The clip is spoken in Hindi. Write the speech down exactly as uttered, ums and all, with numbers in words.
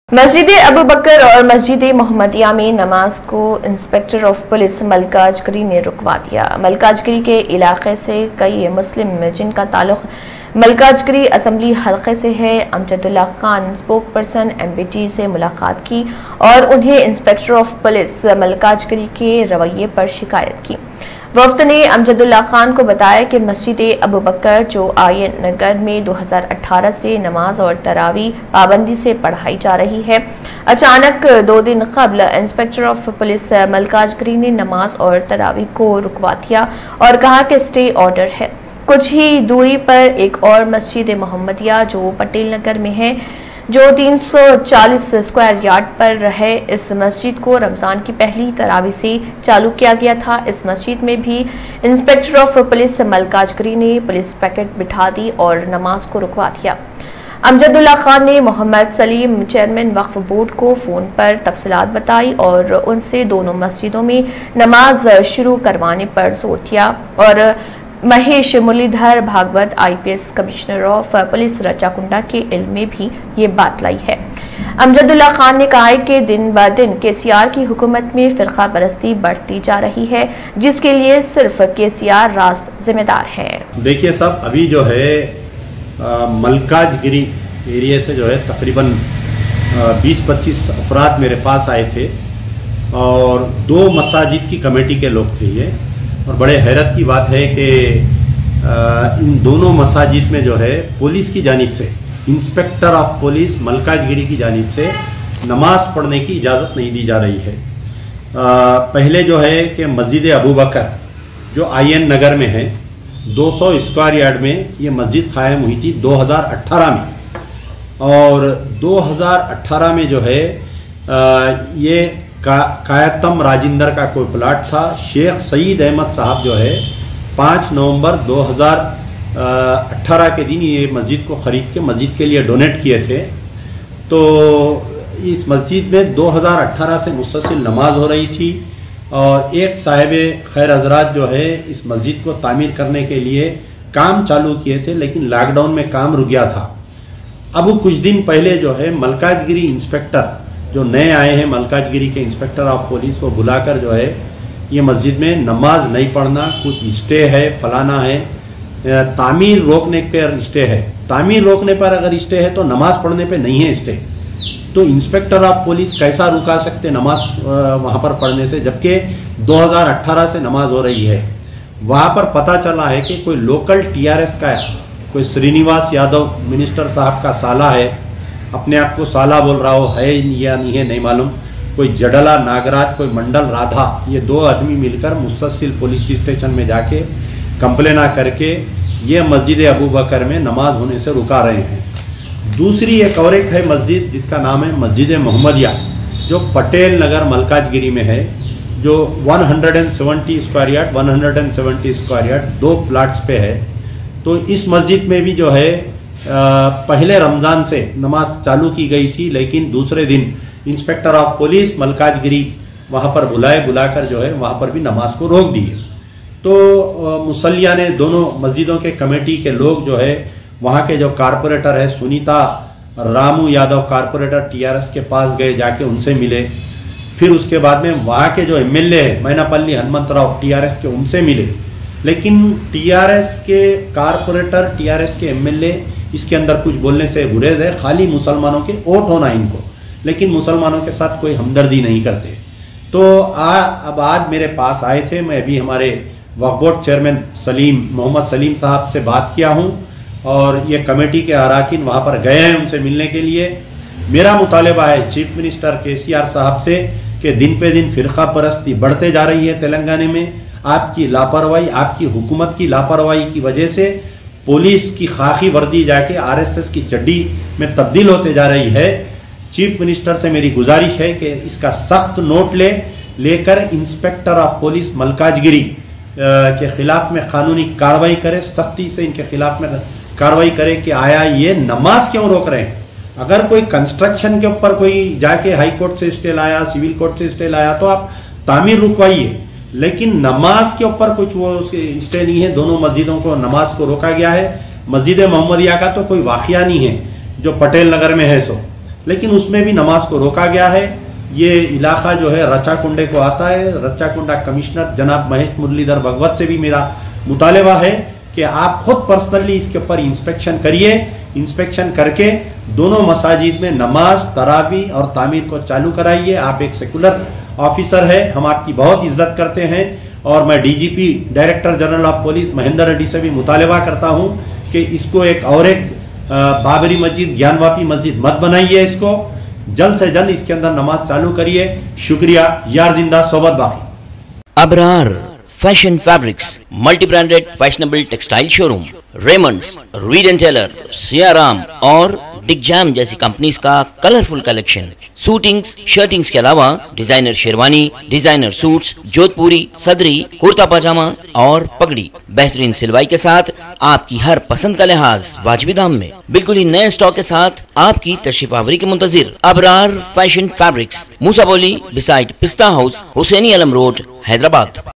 मस्जिद अबू बकर और मस्जिद मोहम्मदिया में नमाज को इंस्पेक्टर ऑफ पुलिस मलकाजगिरी ने रुकवा दिया। मलकाजगिरी के इलाके से कई मुस्लिम जिनका ताल्लुक मलकाजगिरी असम्बली हल्के से है, Amjadullah Khan spokesperson M B T से मुलाकात की और उन्हें इंस्पेक्टर ऑफ पुलिस मलकाजगिरी के रवैये पर शिकायत की। वफ्द ने अमजदुल्ला खान को बताया कि मस्जिद अबू बकर जो आयन नगर में दो हज़ार अठारह से नमाज और तरावी पाबंदी से पढ़ाई जा रही है, अचानक दो दिन कबल इंस्पेक्टर ऑफ पुलिस मलकाजगिरी ने नमाज और तरावी को रुकवा दिया और कहा कि स्टे ऑर्डर है। कुछ ही दूरी पर एक और मस्जिद मोहम्मदिया जो पटेल नगर में है, जो तीन सौ चालीस स्क्वायर यार्ड पर है, इस मस्जिद को रमजान की पहली तरावी से चालू किया गया था। इस मस्जिद में भी इंस्पेक्टर ऑफ पुलिस मलकाजगिरी ने पुलिस पैकेट बिठा दी और नमाज को रुकवा दिया। अमजदुल्ला खान ने मोहम्मद सलीम चेयरमैन वक्फ बोर्ड को फोन पर तफसीलात बताई और उनसे दोनों मस्जिदों में नमाज शुरू करवाने पर जोर दिया और Mahesh Muralidhar Bhagwat I P S commissioner of police Rachakonda के इल्म में भी ये बात लाई है। अमजदुल्ला खान ने कहा है कि दिन ब दिन के सी आर की हुकूमत में फिरका परस्ती बढ़ती जा रही है, जिसके लिए सिर्फ के सी आर रास्त जिम्मेदार है। देखिए साहब, अभी जो है आ, मलकाजगिरी एरिया से जो है तकरीबन बीस पच्चीस अफराद मेरे पास आए थे और दो मसाजिद की कमेटी के लोग थे ये। और बड़े हैरत की बात है कि इन दोनों मसाजिद में जो है पुलिस की जानिब से, इंस्पेक्टर ऑफ पुलिस मलकाजगिरी की जानिब से नमाज पढ़ने की इजाज़त नहीं दी जा रही है। आ, पहले जो है कि मस्जिद अबू बकर जो आई एन नगर में है, दो सौ स्क्वायर यार्ड में ये मस्जिद कायम हुई थी दो हज़ार अठारह में और दो हज़ार अठारह में जो है आ, ये का कायतम राजिंदर का कोई प्लाट था। शेख सईद अहमद साहब जो है पाँच नवंबर दो हज़ार अठारह के दिन ये मस्जिद को ख़रीद के मस्जिद के लिए डोनेट किए थे। तो इस मस्जिद में दो हज़ार अठारह से मुसलसल नमाज हो रही थी और एक साहिब खैर हजरात जो है इस मस्जिद को तामीर करने के लिए काम चालू किए थे, लेकिन लॉकडाउन में काम रुक गया था। अब कुछ दिन पहले जो है मलकाजगिरी इंस्पेक्टर जो नए आए हैं, मलकाजगिरी के इंस्पेक्टर ऑफ पुलिस, वो बुलाकर जो है ये मस्जिद में नमाज नहीं पढ़ना, कुछ स्टे है, फलाना है, तामीर रोकने पर स्टे है। तामीर रोकने पर अगर स्टे है तो नमाज पढ़ने पे नहीं है स्टे। तो इंस्पेक्टर ऑफ पुलिस कैसा रुका सकते नमाज वहाँ पर पढ़ने से, जबकि दो हज़ार अठारह से नमाज हो रही है। वहाँ पर पता चला है कि कोई लोकल टी आर एस का कोई श्रीनिवास यादव मिनिस्टर साहब का साला है, अपने आप को साला बोल रहा हो, है या नहीं है नहीं मालूम, कोई जडला नागराज, कोई मंडल राधा, ये दो आदमी मिलकर मुस्तसिल पुलिस स्टेशन में जाके कंप्लेना करके ये मस्जिद अबू बकर में नमाज होने से रुका रहे हैं। दूसरी एक और एक है मस्जिद जिसका नाम है मस्जिद मोहम्मदिया जो पटेल नगर मलकाजगिरी में है, जो एक सौ सत्तर स्क्वायर यार्ड एक सौ सत्तर स्क्वायर यार्ड दो प्लाट्स पे है। तो इस मस्जिद में भी जो है आ, पहले रमज़ान से नमाज चालू की गई थी, लेकिन दूसरे दिन इंस्पेक्टर ऑफ पुलिस मलकाजगिरी वहाँ पर बुलाए बुलाकर जो है वहाँ पर भी नमाज को रोक दिए। तो मुसल्लिया ने दोनों मस्जिदों के कमेटी के लोग जो है वहाँ के जो कारपोरेटर है Sunita Ramu Yadav corporator T R S के पास गए, जाके उनसे मिले। फिर उसके बाद में वहाँ के जो एम एल ए है Mainampally Hanumanth Rao T R S के, उनसे मिले। लेकिन टी आर एस के कारपोरेटर, टी आर एस के एम एल ए इसके अंदर कुछ बोलने से गुरेज है, खाली मुसलमानों के वोट होना इनको, लेकिन मुसलमानों के साथ कोई हमदर्दी नहीं करते। तो आ, अब आज मेरे पास आए थे, मैं अभी हमारे वक्फ बोर्ड चेयरमैन सलीम मोहम्मद सलीम साहब से बात किया हूं और ये कमेटी के अराकीन वहां पर गए हैं उनसे मिलने के लिए। मेरा मुतालबा है चीफ मिनिस्टर के सी आर साहब से कि दिन पे दिन फिरका परस्ती बढ़ते जा रही है तेलंगाना में। आपकी लापरवाही, आपकी हुकूमत की लापरवाही की वजह से पुलिस की खाकी वर्दी जाके आर एस एस की चड्डी में तब्दील होते जा रही है। चीफ मिनिस्टर से मेरी गुजारिश है कि इसका सख्त नोट ले लेकर इंस्पेक्टर ऑफ पुलिस मलकाजगिरी के खिलाफ में कानूनी कार्रवाई करे, सख्ती से इनके खिलाफ में कार्रवाई करे कि आया ये नमाज क्यों रोक रहे हैं। अगर कोई कंस्ट्रक्शन के ऊपर कोई जाके हाई कोर्ट से स्टे लाया, सिविल कोर्ट से स्टे लाया, तो आप तामीर रुकवाइए, लेकिन नमाज के ऊपर कुछ वो स्टे नहीं है। दोनों मस्जिदों को नमाज को रोका गया है। मस्जिद मोहम्मदिया का तो कोई वाकया नहीं है जो पटेल नगर में है सो, लेकिन उसमें भी नमाज को रोका गया है। ये इलाका जो है रचाकुंडे को आता है। रचाकुंडा कमिश्नर जनाब महेश मुरलीधर भगवत से भी मेरा मुतालबा है कि आप खुद पर्सनली इसके ऊपर इंस्पेक्शन करिए। इंस्पेक्शन करके दोनों मसाजिद में नमाज, तरावी और तामीर को चालू कराइए। आप एक सेकुलर ऑफिसर है, हम आपकी बहुत इज्जत करते हैं और मैं DGP director general of police Mahendra Reddy से भी मुतालबा करता हूं कि इसको एक और एक बाबरी मस्जिद, ज्ञानवापी मस्जिद मत बनाइए। इसको जल्द से जल्द इसके अंदर नमाज चालू करिए। शुक्रिया। यार जिंदा सोबत बाकी। Abrar fashion fabrics, multi branded fashionable textile showroom, Raymonds, Reid and Taylor, Siyaram और डिगजैम जैसी कंपनीज का कलरफुल कलेक्शन, सूटिंग्स, शर्टिंग्स के अलावा designer sherwani, designer suits, Jodhpuri, sadri, kurta पजामा और पगड़ी बेहतरीन सिलवाई के साथ आपकी हर पसंद का लिहाज वाजिबी दाम में बिल्कुल ही नए स्टॉक के साथ आपकी तशरीफ आवरी के मुंतजिर। Abrar fashion fabrics, Moosabowli beside Pista house, Hussaini Alam road, Hyderabad.